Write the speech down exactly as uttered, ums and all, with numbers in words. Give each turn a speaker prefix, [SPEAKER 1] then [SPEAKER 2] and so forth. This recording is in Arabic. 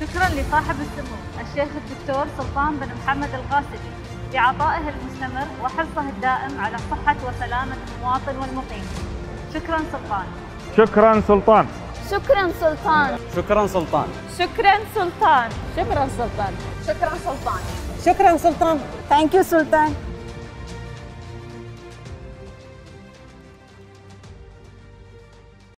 [SPEAKER 1] شكرا لصاحب السمو الشيخ الدكتور سلطان بن محمد الغاسلي بعطائه المستمر وحرصه الدائم على صحة وسلامة المواطن والمقيم. شكرا سلطان.
[SPEAKER 2] شكرا سلطان.
[SPEAKER 3] شكرا سلطان.
[SPEAKER 4] شكرا سلطان.
[SPEAKER 1] شكرا سلطان.
[SPEAKER 3] شكرا سلطان.
[SPEAKER 1] شكرا سلطان.
[SPEAKER 5] شكرا سلطان.
[SPEAKER 3] Thank you سلطان.